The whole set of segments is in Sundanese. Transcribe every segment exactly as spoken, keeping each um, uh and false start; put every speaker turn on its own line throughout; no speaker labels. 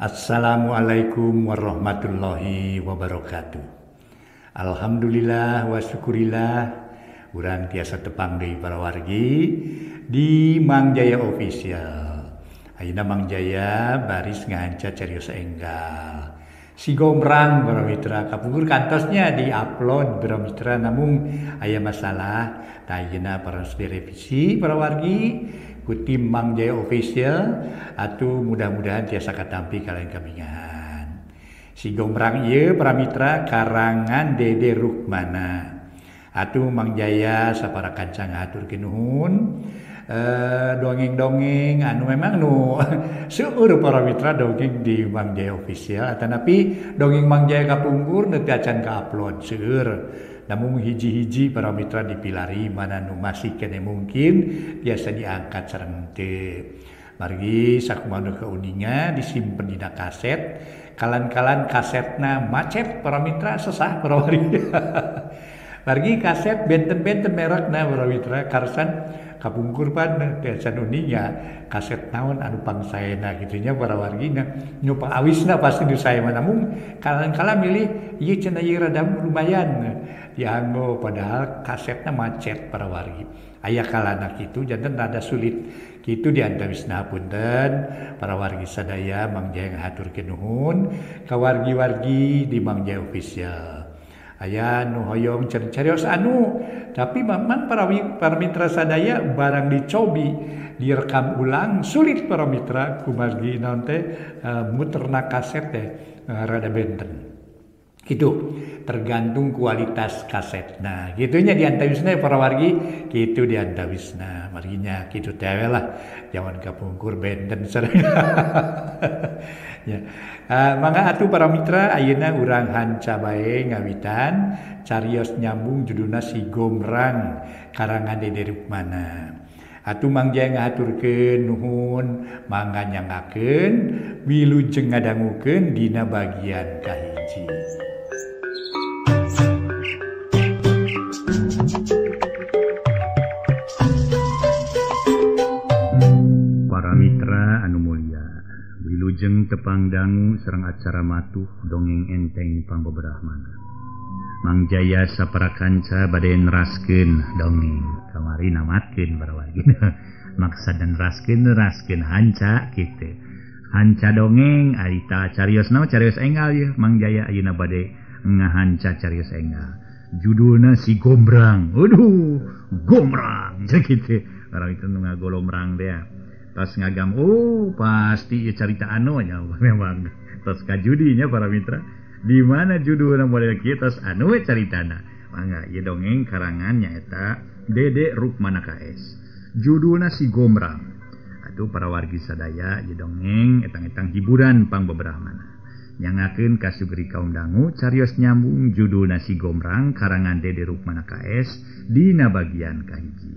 Assalamualaikum warahmatullahi wabarakatuh. Alhamdulillah wa syukurillah urang tiasa tepang deui para wargi di Mang Jaya Official. Ayeuna Mang Jaya baris ngahanca carios enggal. Si gombrang para mitra kapungkur kantosnya di-upload para mitra namun aya masalah tah ayeuna paras direvisi para wargi ku tim Mang Jaya Official atuh mudah-mudahan tiasa katampi kalian kabingahan. Si gombrang ieu para mitra karangan Dede Rukmana. Atuh Mang Jaya sapara kanca ngaturkeun nuhun eh, dongeng-dongeng anu memang nu seueur para mitra dongeng di Mang Jaya Official tetapi dongeng Mang Jaya kapungkur teu acan ka-upload seueur. Namun hiji-hiji para mitra dipilari mana nu masih kene mungkin biasa diangkat sareng teu. Margi sakumaha keuningan disimpen dina kaset, kalan-kalan kasetna macet para mitra sesah para wargi. Margi kaset benten-benten merekna para mitra karsan kapungkur pan biasa uninga kaset naon anu pangsaena gitunya para wargina nu pangawisna pasti di saya namun kalan-kalan milih ieu cenah ieu rada lumayan dianggo padahal kasetna macet para wargi. Aya kalana kitu janten rada sulit kitu diantawisna punten para wargi sadaya Mang Jaya ngahaturkeun nuhun ka wargi-wargi di Mang Jaya Official. Aya nu hoyong carios anu tapi memang para para mitra sadaya barang dicobi direkam ulang sulit para mitra kumargi naon teh uh, muterna kaset teh uh, rada benten. Gitu tergantung kualitas kaset. Nah, gitunya diantawisna para wargi, gitu diantawisna. Marginya kitu teh lah. Jangan kapungkur benten sareng. Ya. Uh, mangga atuh para mitra ayeuna urang hanca bae ngawitan carios nyambung judulna Si Gombrang karangan Dede Rukmana. Atuh Mang Jaya ngahaturkeun nuhun mangga nyangakeun wilujeng ngadangukeun dina bagian kahiji. Para mitra anu mulia, wilujeng tepang dangu sareng acara matuh dongeng enteng pangbeberahmana. Mang Jaya sapara kanca bade neraskeun dongeng kamari namatkeun para wargi. Maksud neraskeun neraskeun hanca kitu. Hanca dongeng arita carios naon carios enggal ye Mang Jaya ayeuna bade ngahanca carios enggal. Judulna Si Gombrang. Waduh, gombrang kitu. Orang itu nu ngagolomrang teh. Tos ngagam oh pasti ya cerita anu nya memang tos kajudinya para mitra di mana judulna model kieu tos anu we caritana mangga ieu dongeng karangan nyaeta Dede Rukmana K S judulna Si Gombrang. Atuh para wargi sadaya ieu dongeng etang-etang hiburan pangbeberahmana nyangakeun ka sugri kaum dangu carios nyambung judulna Si Gombrang karangan Dede Rukmana K S dina bagian kahiji.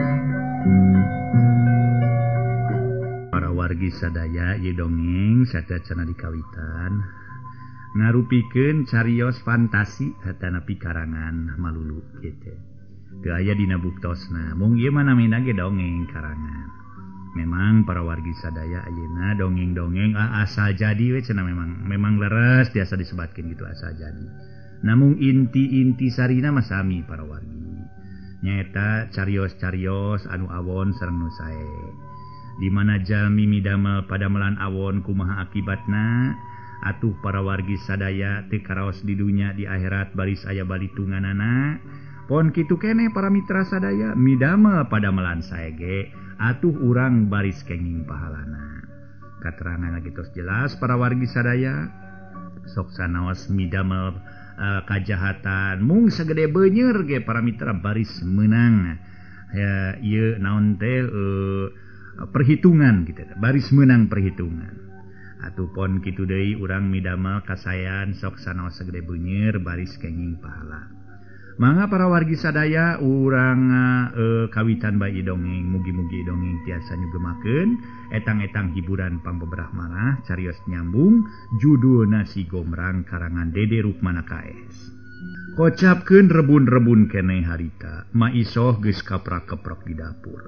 Para wargi sadaya ieu dongeng sadayana dikawitan ngarupikeun carios fantasi hatanapi karangan malulu kitu. Teu aya dina buktosna. Mung ieu mah namina ge dongeng karangan. Memang para wargi sadaya ayeuna dongeng-dongeng ah, asal jadi we cenah memang memang leres biasa disebatkeun gitu asal jadi. Namun inti-inti sarina mah sami para wargi. Nyaeta carios-carios anu awon sareng nu sae. Di mana jalmi midamel pada melan awon kumaha akibatna atuh para wargi sadaya teu karaos di dunya di akhirat baris aya balitunganana pon kitu kene para mitra sadaya midamel pada melan sae ge atuh urang baris kenging pahalana. Katerangan lagi tos jelas para wargi sadaya sok sanaos midamel uh, kajahatan mung sagede beunyeur ge para mitra baris meunang ya ieu naon teh uh, perhitungan gitu baris menang perhitungan atuh pon kitu deui urang midamel kasayan sok sanaos sagede beunyeur baris kenging pahala. Mangga para wargi sadaya urang uh, kawitan bae dongeng mugi-mugi dongeng tiasa nyugemakeun etang-etang hiburan pangbeberahmana carios nyambung judulna Si Gombrang karangan Dede Rukmana K S. Kocapkeun rebun-rebun keneh harita maisoh geus kaprak-keprok di dapur.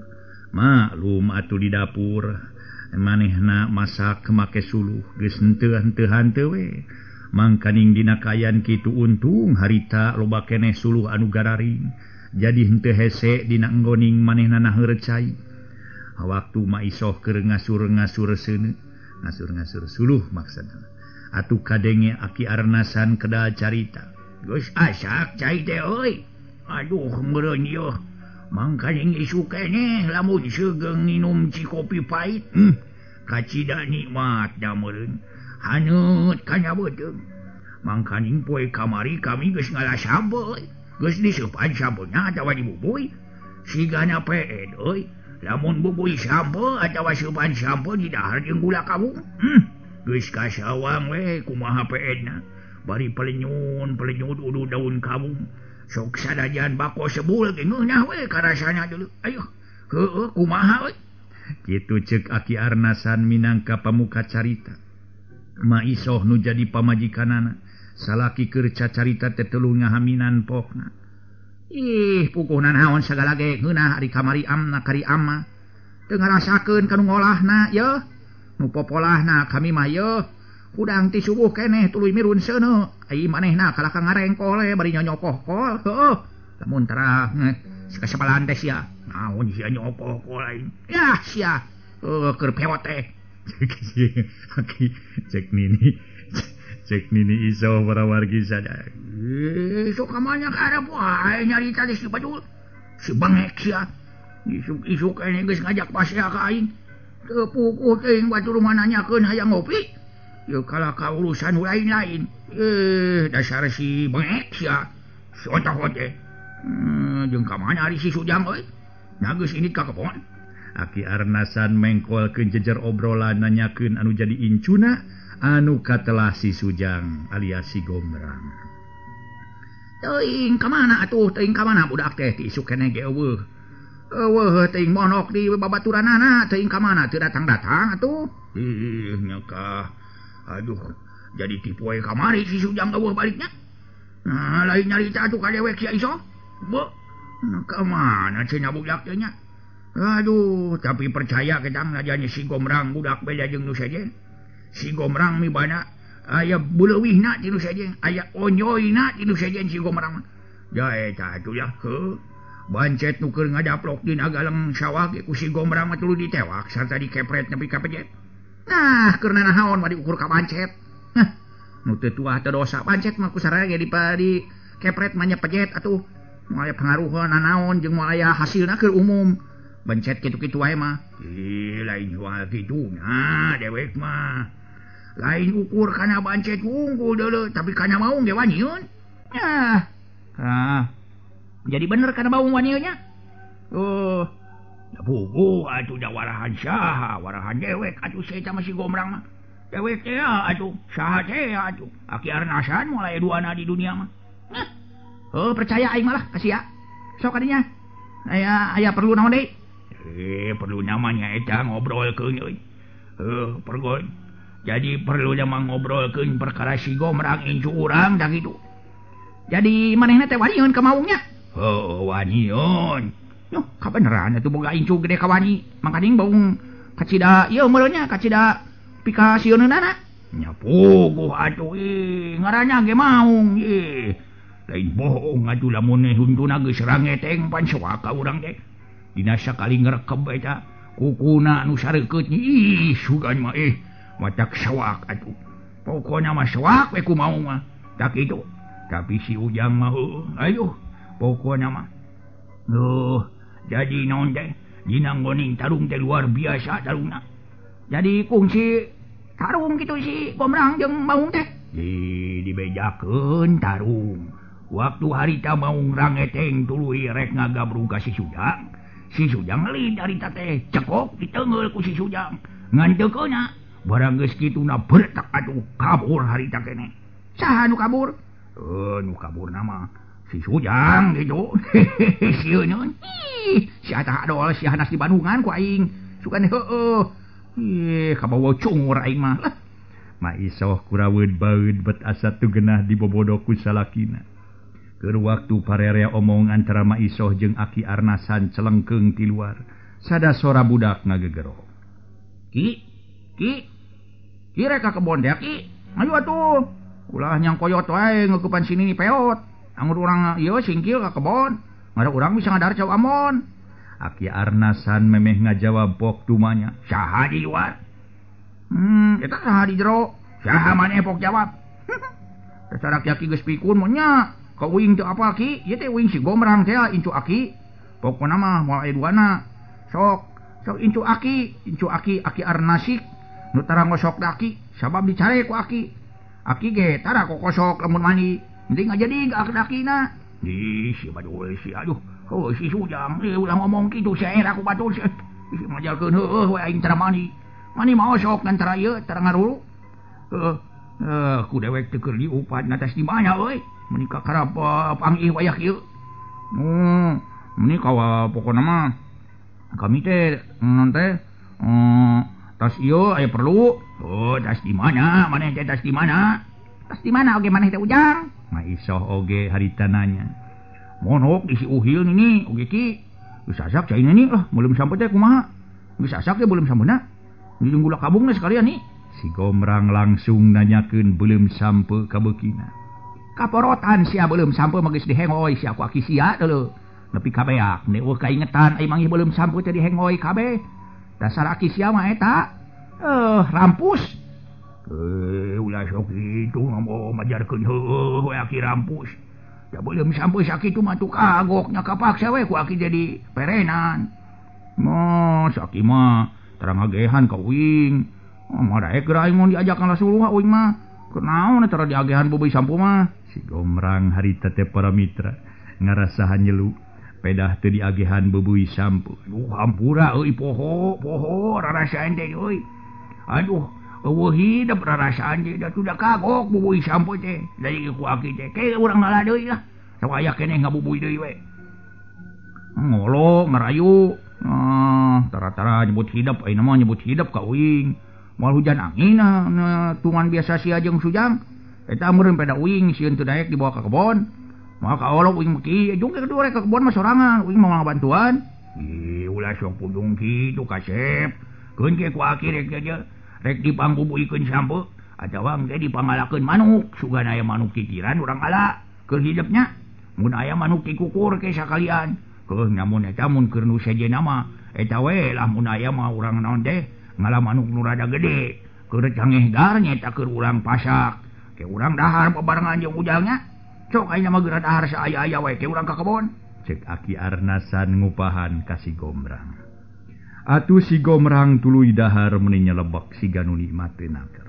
Maklum atuh di dapur manehna masak make suluh geus henteu henteu hanteu we. Mangkaning dina kayan kitu untung harita loba keneh suluh anu gararing. Jadi henteu hese dina enggoning manehna naheureuh cai. Waktu Maisoh keur ngasur-ngasur seuneu, ngasur-ngasur suluh maksudna. Atuh kadenge Aki Arnasan kedah carita. Geus asak cai teh euy. Aduh meureun yeuh. Mangkaning isu keneh lamun seugeng minum ci kopi pait. Hmm, kacida nikmat da meureun. Haneut kana beuteung. Mangkaning poe kamari kami geus ngalasa beuy. Geus diseupan sampuna atawa dibubuy. Sigana peed euy. Lamun bubuy sampo atawa seupan sampo di dahar jeung gula kabung. Hmm, geus kasawang we kumaha peedna. Bari pelenyun pelenyun udu daun kabung. Sok sadajan bako sebul ge ngeunah we karasana deuleu. Ayo, heueuh kumaha we. Kitu ceuk Aki Arnasan minangka pamuka carita. Maisoh nu jadi pamajikanana salaki keur cacarita teh telu ngahaminan pokna. Ih, pukuhna naon sagala ge ngeunah ari kamari amna kari amma. Teu ngarasakeun kanu ngolahna yeuh. Nu popolahna kami mah yeuh. Udang ti subuh keneh tuluy mirun seuneu. Ai manehna kalaka ngarengkol we bari nyonyokoh-kol. Heuh. Lamun tara sakasabalan teh sia. Naon sia nyokoh-kol lain. Yah sia. Heuh keur pewot teh. Aki cek nini cek nini iso para wargi sadaya. Eh, sok kamanya karep wae nyarita si Badul. Si bangek sia. Isuk-isuk keneh geus ngajak pasea ka aing. Teu pukuh teuing batur rumah nanyakeun hayang ngopi. Ya kalaka urusan lain-lain. Eh, dasar si bangek sia. Si ontah teh. Hmm, jeung ka mana ari si Sujang euy? Nah geus ini ka kebon. Aki Arnasan mengkolkeun jejer obrolan nanyakeun anu jadi incuna anu katelah si Sujang alias si Gombrang. Teuing ka mana atuh? Teuing ka mana budak teh ti isuk keneh ge eueuh. Eueuh teuing monok di babaturanana, teuing ka mana teu datang-datang atuh. Ih nya ka. Aduh, jadi tipu we kamari si Sujang eueuh baliknya. Nah, lain nyarita atuh ka dewek sia iso. Beuh. Nah, ka mana cenah budak teh nya? Aduh, tapi percaya ketang ngajanya si Gombrang budak beda jeung nu sejen. Si Gombrang mibana aya beuleuwihna ti nu sejen, aya onyoina ti nu sejen si Gombrang. Da eta atuh ya heuh. Bancet nu keur ngadaplok dina galeng sawah ge ku si Gombrang mah tuluy ditewak sarta dikepret nepi ka pejet. Nah, keur naon mah diukur ka bancet. Hah, nu teu tuah teu dosa bancet mah kusaraya ge di kepret mah nya pejet atuh. Moal aya pangaruhna naon jeung moal aya hasilna keur umum. Bancet kitu-kitu wae mah. Ih, lain jual kitu. Nah, dewek mah. Lain ukur kana bancet unggul deuleu, tapi kana maung ge wanyeun. Yah. Ah. Jadi bener kana maung wanyeunnya. Oh. Da pugu atuh da warahan saha, warahan dewek atuh saya mah si Gombrang mah. Dewek teh atuh, saha teh atuh. Aki Arnasan mulai duana di dunia mah. Nah. Oh, percaya aing malah kasih ya. Sok kadinya. Aya aya perlu naon deui? Eh, perlu namanya eta ngobrolkeun euy. Heuh, pergoy. Jadi perlu nama ngobrolkeun perkara si Gombrang incu urang da kitu. Jadi manehna teh wanieun ka maungnya? Heuh, wanieun. Yuh, kabeneran atuh boga incu gede ka wani. Mangkaning baung kacida ieu meureunnya kacida pika sieunana. Nya puguh atuh ih, ngaranna ge maung ih. Lain bohong atuh lamun huntuna geus rangeteng pan soak ka urang teh. Dina sakali ngrekeb eta kukuna anu sareukeut ih sugan mah eh matak sawak atuh. Pokona mah sawak we ku maung mah. Tak kitu. Tapi si Ujang mah heuh. Ayo pokona mah. Duh, jadi naon teh? Dina ngoning tarung teh luar biasa tarungna. Jadi kungsi tarung kitu si Gombrang jeung maung teh. Di dibejakeun tarung. Waktu harita maung rangeteng tuluy rek ngagabrung ka si Sujang. Si Sujang lid harita teh cekok diteungeul ku si Sujang. Ngan teu keuna barang geus kituna bertak atuh kabur harita keneh. Saha nu kabur? Heuh, nu kaburna mah si Sujang gitu. Sieun. Ih, si eta adol si hanas di Bandungan ku aing. Sugan heueuh. Ih, kabawa cungur aing mah. Maisoh kuraweud baeud bet asa tugenah dibobodok ku salakina. Keur waktu parerea omong antara Maisoh jeung Aki Arnasan celengkeung ti luar.
sada sora budak ngagegero. Ki, ki, ki rek ka kebon teh ki. Ayo atuh. Ulah nyang koyot wae ngeukupan sini ni peot. Anggur urang ieu singkil ka kebon. Ngada urang bisa ngadar cau amon. Aki Arnasan memeh ngajawab pok dumanya. Saha di luar? Hmm, eta saha di jero? Saha maneh pok jawab. Dasar aki-aki geus pikun mah nya. Ka uing teu apa ki? Ieu teh uing si Gomrang teh incu aki. Pokona mah moal aya duana. Sok, sok incu aki, incu aki, aki Arnasik. Nu tara ngosok da aki, sabab dicare ku aki. Aki ge tara kokosok lamun mandi. Mending aja di ka aki-akina. Di si badoe si aduh. Oh si Sujang, eh ulah ngomong kitu sae aku batur si. Si majalkeun heueuh we aing tara mandi. Mani maosok ngan tara ieu tara ngarulu. Heuh. Eh ku dewek teu keur diupat ngatas di mana euy. Meni ka karab pangih wayah ieu. Hmm, meni kawa pokona mah kami teh non teh eh tas ieu aya perlu. Oh, tas di mana? Maneh teh tas di mana? Tas di mana oge maneh teh Ujang? Mah isoh oge harita nanya. Monok isi uhil nini oge ki. Geus asak cai nini lah, belum sampe teh kumaha? Geus asak ge belum sampeuna. Dijung gula kabungna sekalian ni. Si Gomrang langsung nanyakeun belum sampe ka beukina. Kaporotan sia belum sampe mah geus dihengoy si aku aki sia teuleul. Nepi ka beak, nek eueuh kaingetan ai mangih belum sampe teh dihengoy kabeh. Dasar aki sia mah eta. Eh, rampus. Eh, ulah sok kitu ngomong majarkeun heueuh we aki rampus. Da belum sampai sakitu mah tu kagoknya kapaksa we ku aki jadi perenan. Moh, saki mah tara ngagehan ka uing. Oh, maraek geura aing mun diajakan Rasulullah uing mah. Kunaon tara diagehan beubeui sampu mah. Si Gomrang harita teh para mitra ngarasa hanyelu. Pedah teu diagehan beubeui sampu. Aduh, hampura euy poho, poho rarasaan teh euy. Aduh, eueuh hidup rarasaan teh da sudah kagok beubeui sampu teh. Dari ku aki teh ke urang ngalah deui lah. Sok aya keneh ngabubui deui we. Ngolo ngarayu. Ah, tara-tara nyebut hidup ayeuna mah nyebut hidup ka uing. Moal hujan angin na tungan biasa sia jeung Sujang. Eta meureun peda uing sieun teu daek dibawa ka kebon. Maka olok uing ki jeung kedua rek ka kebon mah sorangan uing mau ngabantuan. Ih ulah sok pudung kitu kasep. Keun ke ku aki rek aja rek dipangbubuikeun sampe atawa engke dipangalakeun manuk sugana aya manuk kikiran urang ala keur hidupnya. Mun aya manuk kikukur ke sakalian. Keuh namun eta mun keur nu sejenna mah eta we lah mun aya mah urang naon teh ngalah manuk nu rada gede. Keur cangeh gar nyeta keur urang pasak. Ke urang dahar bebarengan jeung Ujangnya. Sok ayeuna mah geura dahar saaya-aya wae ke urang ka kebon. Cek Aki Arnasan ngupahan ka si Gomrang. Atuh si Gomrang tuluy dahar meuni nyelebek siga nu nikmatenaker.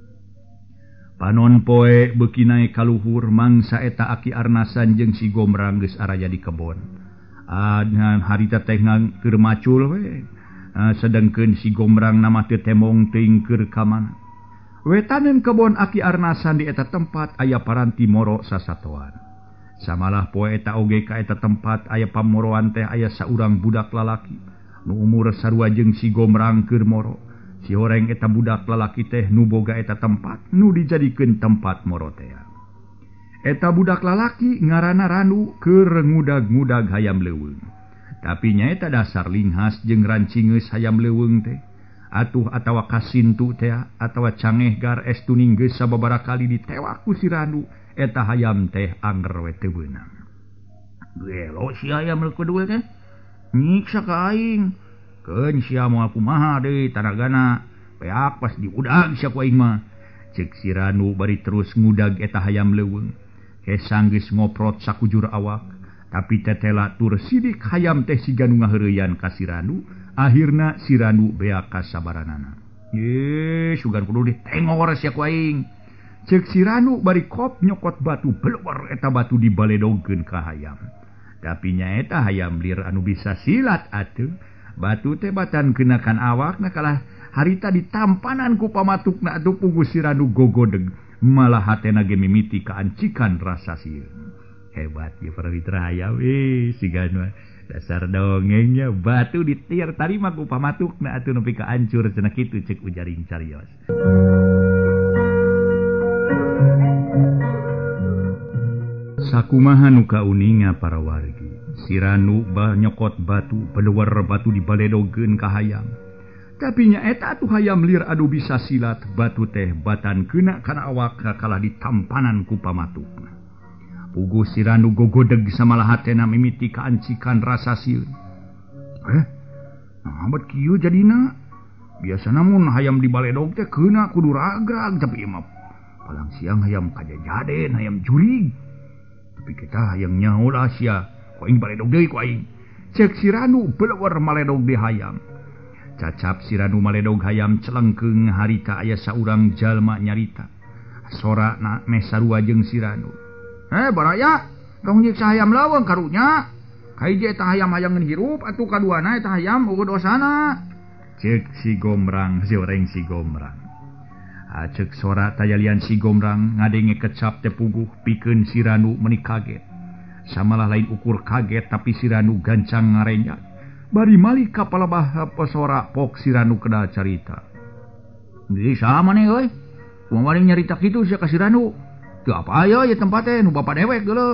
Panon poe beuki nae kaluhur mangsa eta Aki Arnasan jeung si Gomrang geus araya di kebon. Adhan harita teh keur macul we. Uh, sedengkeun si Gomrang nama teu temong teuing keur ka mana. Wetaneun kebon Aki Arnasan di eta tempat aya paranti moro sasatoan. Samalah poe eta oge ka eta tempat aya pamoroan teh aya saurang budak lalaki nu umur sarua jeung si Gomrang keur moro. Si horeng eta budak lalaki teh nu boga eta tempat nu dijadikeun tempat moro teh. Eta budak lalaki ngaranna Randu keur ngudag-ngudag hayam leuweung. Tapi nyaeta dasar linghas jeung rancingeus hayam leuweung teh. Atuh atawa kasintu teh atawa cangeh gar estu ninggeus sababaraha kali ditewak ku si Randu eta hayam teh anger we teu beunang. Gelo si hayam leukeud teh. Nyiksa ka aing. Keun sia moal kumaha deui tanagana peak pas diudag sia ku aing mah. Ceuk si Randu bari terus ngudag eta hayam leuweung. Kesang geus ngoprot sakujur awak. Tapi tetela tur sidik hayam teh siga nu ngaheureuyan ka si Randu. Akhirna si Randu beak ka sabaranana. Ye, sugan kudu ditengor sia ku aing. Ceuk si Randu bari kop nyokot batu belor eta batu dibaledogkeun ka hayam. Tapi nyaeta hayam lir anu bisa silat atuh. Batu teh batan kenakan awakna kalah harita ditampanan ku pamatukna atuh puguh si Randu gogodeg. Malah hatena ge mimiti kaancikan rasa sieun. Hebat ya para mitra hayam we sigana dasar dongengnya batu ditiar tarima ku pamatukna atuh nepi ka ancur cenah kitu ceuk ujaring carios. Sakumaha nu kauninga para wargi Si Ranu banyokot batu beluar batu di baledogeun ka hayam. Tapi nya eta atuh hayam lir adu bisa silat batu teh batan keuna kana awak kalah ditampanan ku pamatukna. Puguh si Ranu gogodeg samalahatena mimiti kaancikan rasa sieun. Eh, nah bet kieu jadina. Biasa namun hayam di baledog teh keuna kudu ragrag tapi imap. Palang siang hayam kajajaden, hayam jurig. Tapi kita hayang nyaho lah sia. Ku aing baledog deui ku aing. Cek si Ranu belewar maledog di hayam. Cacap si Ranu maledog hayam celengkeung harita aya saurang jalma nyarita. Sora na meh sarua jeung si Ranu. Eh baraya, tong nyiksa hayam laweng karunya. Kahiji eta hayam hayangeun hirup atuh kaduana eta hayam eueuh dosana. Cek si Gombrang, joreng si Gombrang. Acek sora tayalian si Gombrang ngadenge kecap teh puguh pikeun si Ranu meuni kaget. Samalah lain ukur kaget tapi si Ranu gancang ngarenjak. Bari malik ka palebah pesora pok si Ranu kedah carita. Di sama nih euy. Kumaha nyarita kitu sia ka si Ranu. Teu apa aya ieu tempat teh nu bapa dewek geuleuh.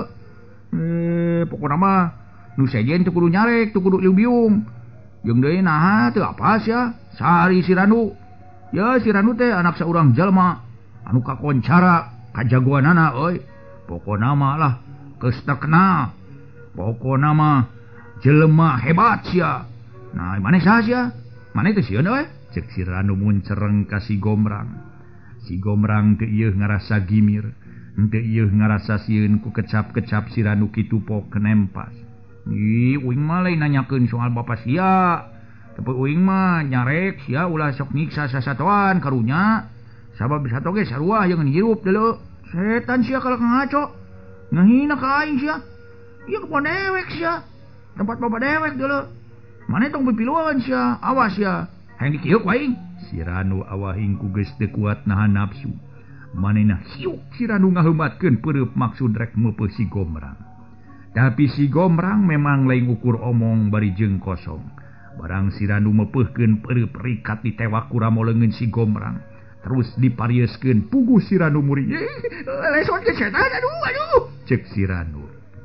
Eh pokona mah nu sejen teu kudu nyarek, teu kudu liu-biung. Jeung deui naha teu apa sia, sari si Ranu. Ya si Ranu teh anak saurang jalma anu kakoncara kajagoanana euy. Pokona mah lah geus terkenal. Pokona mah jelema hebat sia. Nah, maneh saha sia? Maneh teh sieun euy? Cek si Ranu muncereng ka si Gombrang. Si Gombrang teu ieuh ngarasa gimir, teu ieuh ngarasa sieun ku kecap-kecap si Ranu kitu pok kenempas. Ih, uing mah lain nanyakeun soal bapa sia. Tapi uing mah nyarek sia ulah sok nyiksa sasatoan karunya. Sabab sato ge sarua yang hirup deuleu. Setan sia kalau ngaco. Ngahina ka aing sia. Ieu kepon dewek sia. Tempat bapa dewek deuleu. Mane tong pipiluan sia, awas sia. Hayang dikieu ku aing. Si Ranu awahing ku geus teu kuat nahan nafsu. Manehna hiuk si Ranu ngaheumatkeun peureub maksud rek meupeuh si Gombrang. Tapi si Gombrang memang lain ukur omong bari jeung kosong. Barang si Ranu meupeuhkeun peureub rikat ditewak ku ramoleungeun si Gombrang. Terus diparieuskeun puguh si Ranu muring. Lesotkeun setan aduh aduh. Cek si Ranu.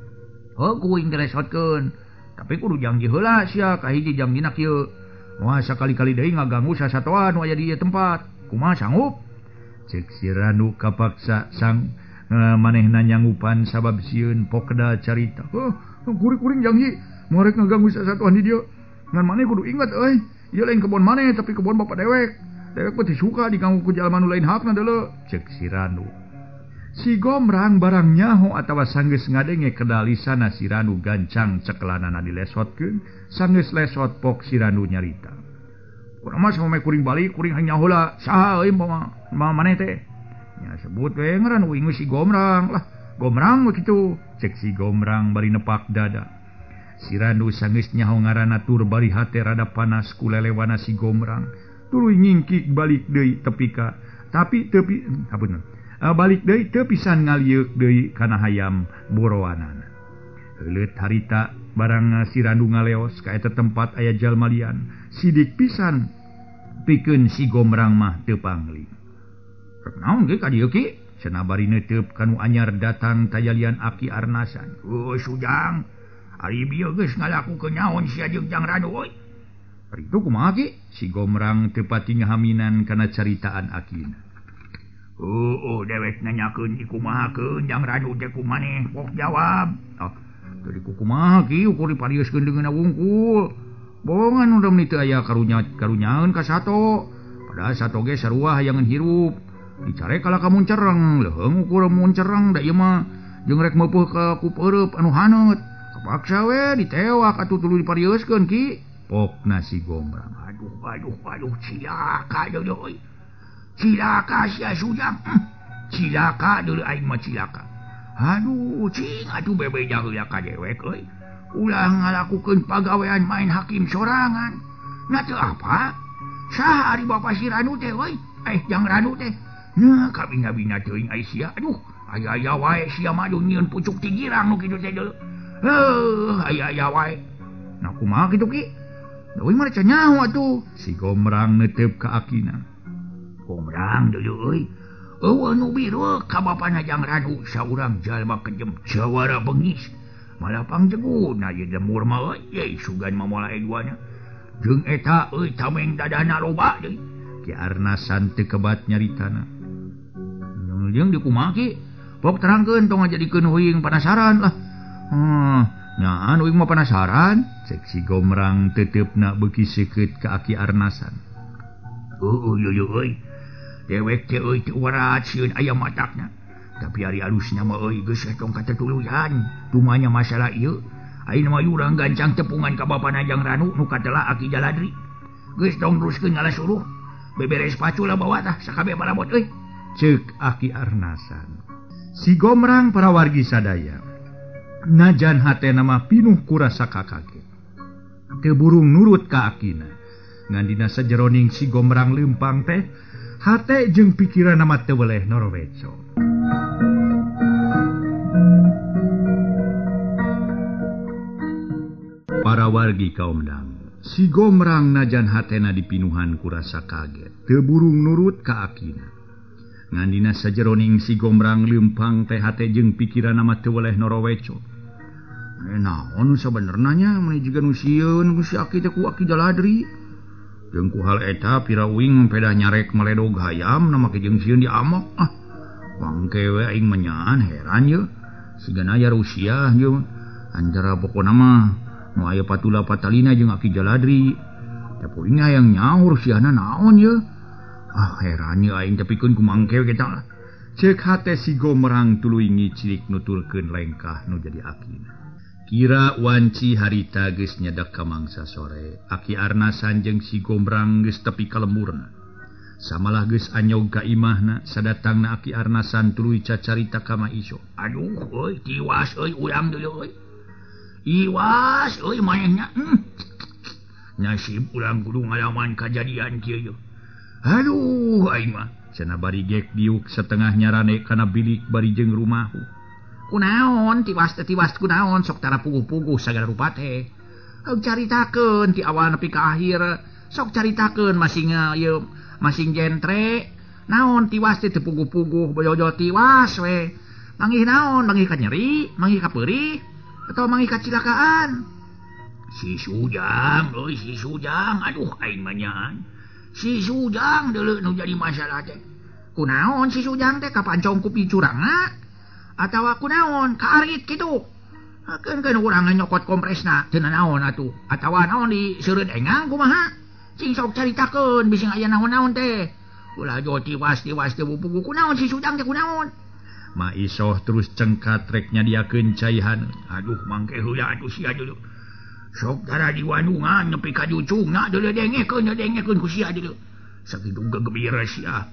Oh kuing dilesotkeun. Tapi kudu janji heula sia kahiji jam dina kieu. Moal sakali-kali deui ngaganggu sasatoan aya di ieu tempat. Kumaha sanggup? Cek si Ranu kapaksa sang uh, manehna nyanggupan sabab sieun pokda carita. Oh, kuring-kuring janji moal rek ngaganggu sasatoan di dieu. Ngan maneh kudu ingat euy, ieu lain kebon maneh tapi kebon bapa dewek. Dewek teh suka diganggu ku jalma nu lain hakna deuleu. Cek si Ranu. Si Gombrang barang nyaho atawa sanggeus ngadenge kedalisana si Ranu gancang cekelanana dilesotkeun, sanggeus lesot pok si Ranu nyarita. Urang mah sampe kuring balik, kuring hanya heula, saha euy mama maneh teh? Nya sebut we ngaran uing si Gombrang. Lah, Gombrang kitu. Cek si Gombrang bari nepak dada. Si Ranu sanggeus nyaho ngaranna tur bari hate rada panas ku lelewana si Gombrang. Tuluy ngingkik balik deui tepi ka. Tapi tepi habeun. Balik deui teu pisan ngalieuk deui kana hayam boroanana. Heuleut harita barang si Ranu ngaleos ka eta tempat aya jalma lian, sidik pisan pikeun si Gombrang mah teu pangling. Rek naon ge ka dieu ki? Cenah bari neuteup kanu anyar datang tayalian Aki Arnasan. Oh Sujang, ari bieu geus ngalakukeun naon sia jeung Jang Ranu euy? Ari itu kumaha ki? Si Gombrang teu pati ngahaminan kana caritaan Akina. Oh, oh, dewek nanyakeun iku kumahakeun Jang Ranu teh kumaneh pok jawab. Oh, tadi ku kumaha ki ukur diparieuskeun deungeunna wungkul. Bohongan udah meuni teu aya karunya karunyaeun ka sato. Padahal sato ge sarua hayangeun hirup. Dicare kala ka muncereng, leuheung ukur muncereng da ieu mah jeung rek meupeuh ka ku peureub anu haneut. Kapaksa we ditewak atuh tuluy diparieuskeun ki. Pokna si Gombrang. Aduh, aduh, aduh, cilaka deui euy. Cilaka sia Sujang. Cilaka deuleu aing mah cilaka. Aduh, cing atuh bebeja heula ka dewek euy. Ulah ngalakukeun pagawean main hakim sorangan. Nya teu apa? Saha ari bapa si Ranu teh euy? Eh Jang Ranu teh. Nya kabina-bina teuing ai sia. Aduh, aya-aya wae sia mah nyieun pucuk tigirang nu kitu teh deuleu. Heuh, aya-aya wae. Nah kumaha kitu ki? Da euy mah can nyaho atuh. Si Gombrang neuteup ka Akina. Gombrang deuleu euy. Eueuh nu bireuk ka bapana Jang Ranu saurang jalma kejem jawara bengis. malah pangjeguna ye demur mah ye sugan mamolae duanya jeung eta euy tameng dadana loba deui. Ki Arnasan teu kebat nyaritana. Jeung dikumaha ki? Pok terangkeun tong ngajadikeun uing penasaran lah. Hmm, nyaan uing mah penasaran, cek si Gomrang teteupna beuki seukeut ka Aki Arnasan. Heuh yo yo euy. Dewek teh euy teu warat sieun aya matakna. Tapi hari halusnya mah euy geus etong katetuluyan. Dumanya masalah ieu. Ayeuna mah urang gancang tepungan ka Bapa Najang Ranu nu katelah Aki Jaladri. Geus dong teruskeun ngalah suruh. Beberes pacu lah bawa tah sakabeh parabot euy. Ceuk Aki Arnasan. Si Gomrang parawargi sadaya. Najan hatena mah pinuh ku rasa kakaget. Teu burung nurut ka akina. Ngandina sajeroning si Gomrang leumpang teh hate jeung pikiranna mah teu weleh noroweco. Para wargi kaumdang, si Gomrang najan hatena dipinuhan ku rasa kaget, teu burung nurut ka akina. Ngandina sajeroning si Gomrang leumpang teh hate jeung pikiranna mah teu weleh noroweco. Eh naon sabenerna nya mane jiga nu sieun ku si Aki teh ku Aki Jaladri. Jeung ku hal eta pira uing peda nyarek meledog hayam na make jeung sieun diamok. Ah, wangke we aing menyaan heran ye. Sigana aya Rusia ye. Antara pokona mah nu aya patula patalina jeung Aki Jaladri. Tapi uing hayang nyaho Rusiana naon ye. Ah, heran ye aing tepikeun ku mangke we eta. Ceuk hate si Gomrang tuluy ngicirik nuturkeun lengkah nu jadi akina. Kira wanci harita geus nyedak ka mangsa sore, Aki Arnasan jeung si Gomrang geus tepi ka lemburna. Samalah geus anyog ka imahna, sadatangna Aki Arnasan tuluy cacarita ka Maiso. Aduh euy, tiwas euy urang deuleu euy. Iwas euy manehnya. Hmm. Nasib urang kudu ngalaman kajadian kieu yo. Aduh aing mah cenah bari gek diuk setengah nyarane kana bilik bari jeung rumahu. Kunaon tiwas teh tiwas kunaon sok tara puguh-puguh sagala rupa teh. Heug caritakeun ti awal nepi ka akhir. Sok caritakeun masing ieu masing jentre. Naon tiwas teh teu puguh-puguh bojo-bojo tiwas we. Mangih naon? Mangih ka nyeri, mangih ka peurih, atawa mangih ka cilakaan? Si Sujang, euy si Sujang. Aduh aing mah nyaan. Si Sujang deuleu nu jadi masalah teh. Kunaon si Sujang teh kapancong ku picurangna? Atawa kunaon kaarit kitu. Hakeun keun urang nyokot kompresna teu naon atuh. Atawa naon di seureud engang kumaha? Sing sok caritakeun bising aya naon-naon teh. Ulah jo tiwas-tiwas teu puguh kunaon si Sujang teh kunaon? Maisoh terus cengkat rek nyadiakeun caihan. Aduh mangke heula atuh sia deuleu. Sok dara diwanungan nepi ka jucungna deuleu dengekeun dengekeun ku sia deuleu. Sakitu gegembira sia.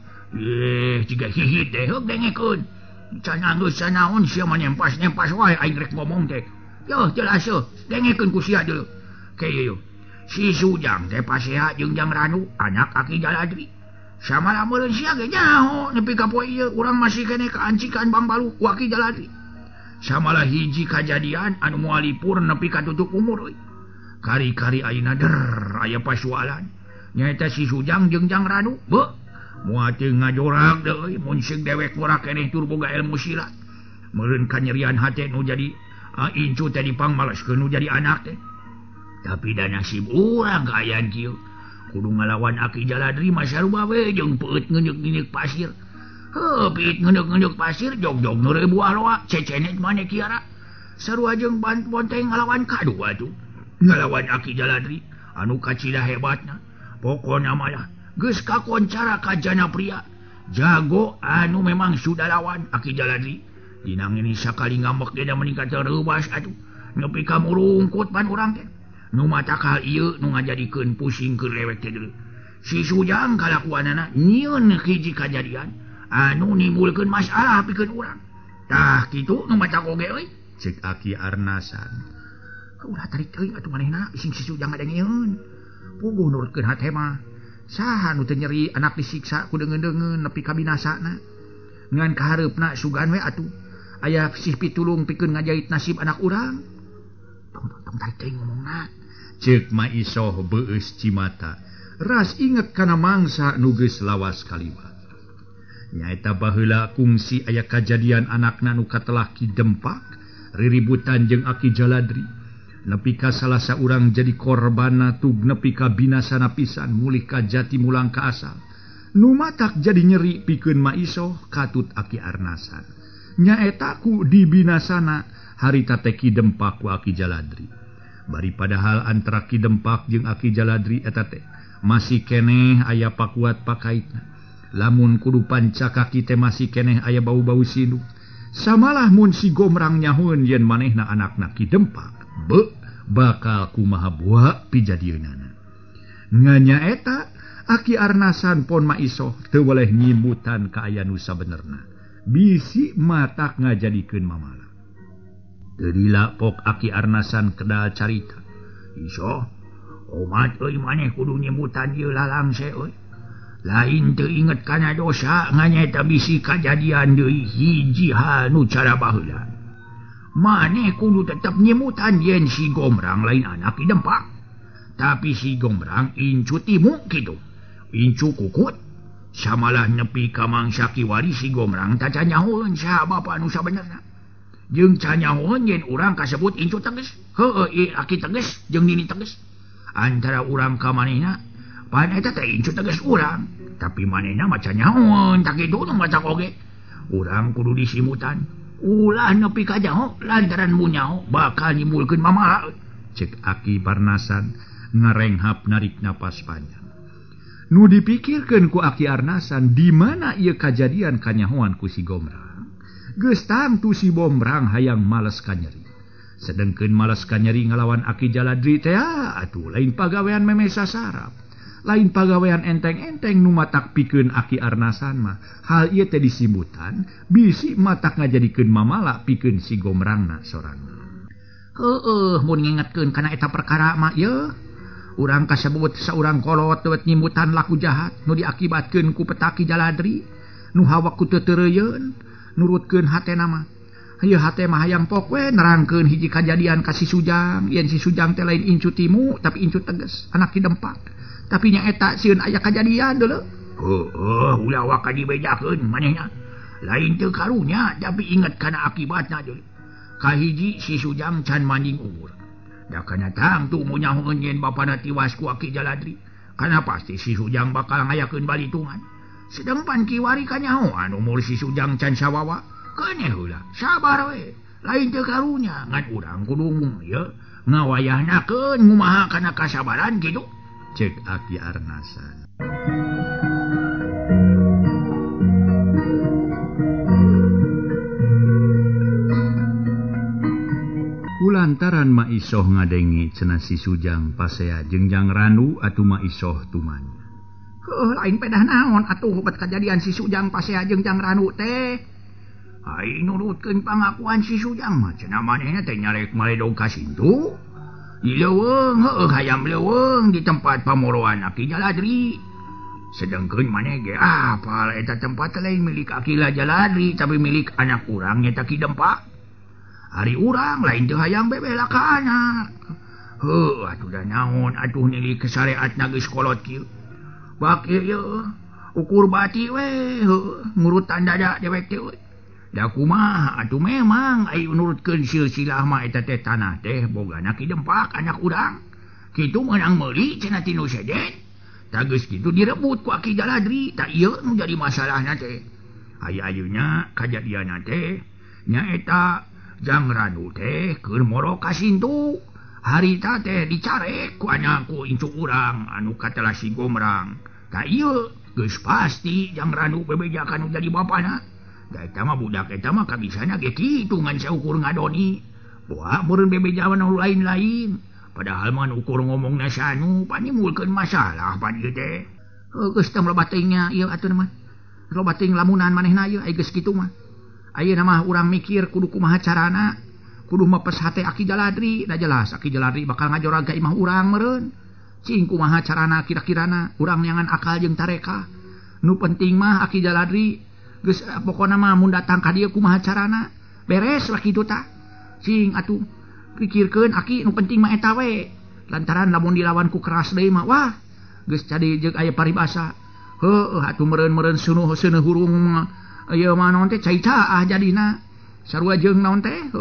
Eh jiga hihit teh heug dengekeun. Cana geus sanaon sia mah nempas-nempas wae aing rek ngomong teh. Yo jelas yo, dengekeun ku sia deuleu. Kieu yo. Si Sujang teh paseha jeung Jang Ranu, anak Aki Jaladri. Samala meureun sia ge nyaho nepi ka poe ieu urang masih keneh kaancikan Bangbalu ku Aki Jaladri. Samala hiji kajadian anu moal lipur nepi ka tutup umur euy. Kari-kari ayeuna der aya pasualan. Nyaeta si Sujang jeung Jang Ranu. Beuh moal teu ngajorak deui mun seug dewek murah keneh tur boga ilmu silat. Meureun kanyerian hate nu jadi uh, incu teh dipangmaleskeun nu jadi anak teh. Tapi da nasib urang kaayaan kieu. Kudu ngalawan Aki Jaladri mah saruba we jeung peut ngeunyeuk-ngeunyeuk pasir. Heuh, peut ngeunyeuk-ngeunyeuk pasir jog-jog nu reubu aloa cecenet maneh kiara. Sarua jeung bonteng ngalawan kadua atuh. Ngalawan Aki Jaladri anu kacida hebatna. Pokona mah geus kakoncara kajana pria. Jago anu memang sudah lawan Aki Jaladri. Dina ngini sakali ngambek dia meningkat reubas atuh. Nepi ka murungkut pan urang teh. Nu mata ka ieu nu ngajadikeun pusing keur lewek teh deuleu. Si Sujang kalakuanana nyieun hiji kajadian anu nimbulkeun masalah pikeun urang. Tah kitu nu mata oge euy, ceuk Aki Arnasan. Ulah tarik teuing atuh manehna bising si Sujang ngadengieun. Puguh nurutkeun hate mah. Saha nu teu nyeri anak disiksa ku deungeun-deungeun nepi ka binasana. Ngan kahareupna sugan we atuh. Aya sih pitulung pikeun ngajait nasib anak urang. Tong tong tarik teuing ngomongna. Ceuk Maisoh beueus cimata. Ras inget kana mangsa nu geus lawas kaliwat. Nyaeta baheula kungsi aya kajadian anakna nu katelah ki Dempak
riributan jeung Aki Jaladri nepi ka salasa urang jadi korbana tug nepi ka binasana pisan mulih ka jati mulang ka asal nu matak jadi nyeri pikeun Maiso katut Aki Arnasan nyaeta ku dibinasana harita teh Ki Dempak ku Aki Jaladri bari padahal antara Ki Dempak jeung Aki Jaladri eta teh masih keneh aya pakuat pakaitna lamun kudu pancakaki teh masih keneh aya bau-bau sindu samalah mun si Gomrang nyahoeun yen manehna anakna Ki Dempak be bakal kumaha buah pijadieunana nganya eta Aki Arnasan pon Maiso teu boleh nyimutan ka aya nu sabenerna bisi matak ngajadikeun mamala teu dilapok Aki Arnasan kedal carita iso omat euy maneh kudu nyimutan ieu lalangse euy lain teu inget kana dosa nganyata bisi kajadian deui hiji hal nu cara baheula maneh kudu tetep nyemutan yen si Gomrang lain anak Ki Dempak tapi si Gomrang incu timu kitu incu kukut samalah nepi ka mangsa kiwari si Gomrang taca nyahoeun saha bapa nu sabenerna jeung ca nyahoeun yen urang kasebut incu teges heueuh Aki teges jeung Nini teges antara urang ka manehna pan eta teh incu teges urang tapi manehna maca nyahoeun tak kitu nu maca oge urang kudu disimutan ulah nepi ka jaho lantaran munyaho bakal nimbulkeun mamala cek Aki Parnasan ngarenghap narik napas panjang nu dipikirkeun ku Aki Arnasan di mana ieu kajadian kanyahoan ku si Gomrang geus tangtu si Gomrang hayang males kanyeri sedengkeun males kanyeri ngalawan Aki Jaladri teh atuh lain pagawean meme sasarap lain pagawean enteng-enteng nu matak pikeun Aki Arnasan mah hal ieu teh disimutan bisi matak ngajadikeun mamala pikeun si Gomrangna sorangan heueuh mun ngingetkeun kana eta perkara mah ieu urang kasebut saurang kolot teu nyimutan laku jahat nu diakibatkeun ku Petaki Jaladri nu hawak ku teuteureuyeun nurutkeun hatena mah ieu hate mah hayang pok we nerangkeun hiji kajadian ka si Sujang yen si Sujang teh lain incu timu tapi incu teges anak Ki Dempak tapi nya eta sieun aya kajadian deuleu heueuh ulah waka dibejakeun manehna lain teu karunya tapi inget kana akibatna deui kahiji si Sujang can manjing umur da kana tangtu mun nyahoeun yen bapana tiwas ku Aki Jaladri kana pasti si Sujang bakal ngayakeun balitungan sedengpan kiwari kanyahoan umur si Sujang can sawawa keneh heula sabar we lain teu karunya ngan urang kudu ieu ngawayahnakeun ngumaha kana kasabaran kitu cek Aki Arnasan kulantaran Maisoh ngadengi cenah si Sujang pasea jengjang Ranu atuh Maisoh tumanya heuh lain pedah naon atuh bet kajadian si Sujang pasea jengjang Ranu teh ai nurutkeun pangakuan si Sujang mah cenah manehna teh nyarek maledog ka sintu di leuweung heueuh hayam leuweung di tempat pamoroan Aki Jaladri sedengkeun maneh ge apal eta tempat lain milik Aki Jaladri tapi milik anak urang nya Ki Dempak hari urang lain teu hayang bebela ka anak heuh atuh da naon atuh nilik syariatna geus kolot kieu bak ieu ukur bati we heuh ngurutan dada dewek teh we da kumaha atuh memang ai nurutkeun silsilah mah eta teh tanah teh bogana Ki Dempak anak urang kitu meunang meuli cenah tinu sedet da geus kitu direbut ku Aki Jaladri da ieu nu jadi masalahna teh aya-ayuna kajadianna teh nya eta Jang Ranu teh keur moro ka sintu harita teh dicarek ku anakku incu urang anu katelah si Gomrang da ieu geus pasti Jang Ranu bebejakan jadi bapana da eta mah budak eta mah kabisana ge kitu ngan saukur ngadoni poa meureun bebejawan anu lain-lain padahal mah ukur ngomongna sanu panimulkeun masalah pan ieu teh geus teh lobatingnya ieu atuh mah lobating lamunan manehna ieu ai geus kitu mah ayeuna mah urang mikir kudu kumaha carana kudu mepes hate Aki Jaladri da jelas Aki Jaladri bakal ngajorag ka imah urang meureun cing kumaha carana kira-kirana urang nyangan akal jeung tareka nu penting mah Aki Jaladri geus pokona mah mun datang ka dieu kumaha carana beres lah kitu tah cing atuh pikirkeun Aki nu penting mah eta we lantaran lamun dilawan ku keras deui mah wah geus jadi jeung aya paribasa heueuh atuh meureun-meureun sunuh seuneu hurung ieu mah naon teh cai caah jadina sarua jeung naon teh heueuh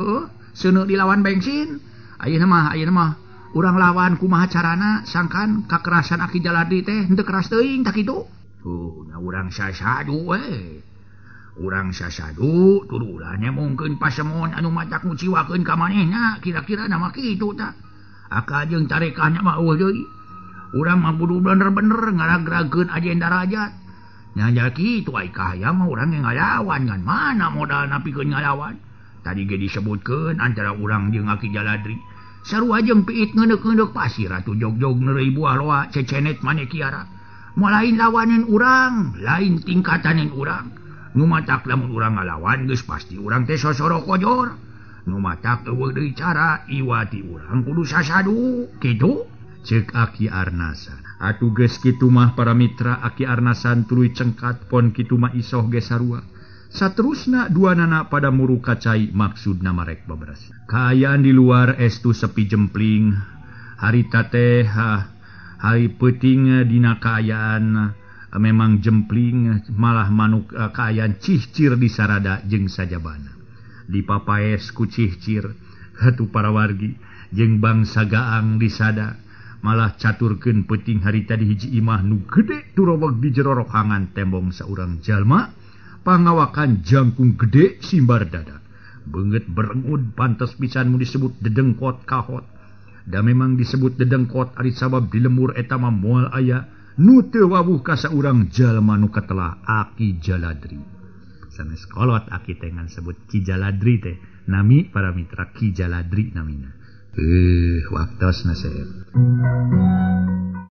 seuneu dilawan bensin. Ayeuna mah ayeuna mah urang lawan kumaha carana sangkan kakerasan Aki Jaladri teh henteu keras teuing tak kitu. Tuh, nya urang sasadu we. Urang sasadu tuluy ulah nyemongkeun pasemon anu matak nguciwakeun ka manehna, kira-kira nama kitu tah. Aka jeung tarekahnya mah eueuh deui. Urang mah kudu bener-bener ngaragragkeun ajen darajat. Nya jadi kitu ai kahaya mah urang yang ngalawan ngan mana modal napikeun ngalawan. Tadi ge disebutkeun antara urang jeung Aki Jaladri. Sarua jeung piit ngeundeuk-ngeundeuk pasir atuh jog-jog neureuy buah loa cecenet maneh kiara. Moal lain lawaneun urang, lain tingkataneun urang. Nu matak lamun urang ngalawan geus pasti urang teh sosoro kojor. Nu matak eueuh deui cara iwati urang kudu sasadu, kitu ceuk Aki Arnasan. Atuh geus kitu mah para mitra Aki Arnasan tuluy cengkat pon kitu mah isoh ge sarua. Saterusna duanana pada muru kacai maksudna marek baberas. Kaayaan di luar estu sepi jempling. Harita teh hari peuting dina kaayaan memang jempling malah manuk kaayaan cihcir di sarada jeung sajabana. Dipapaes ku cihcir hatu para wargi jeung bangsa gaang di sada malah caturkeun peuting harita di hiji imah nu gede turoweg di jero rokangan tembong saurang jalma pangawakan jangkung gede simbar dada. Beungeut berengud pantes pisan mu disebut dedengkot kahot. Da memang disebut dedengkot ari sabab di lemur eta mah moal aya nu teu wawuh ka saurang jalma nu katelah Aki Jaladri. Sanes kolot Aki teh ngan sebut Ki Jaladri teh nami para mitra Ki Jaladri namina. Eh waktosna seep.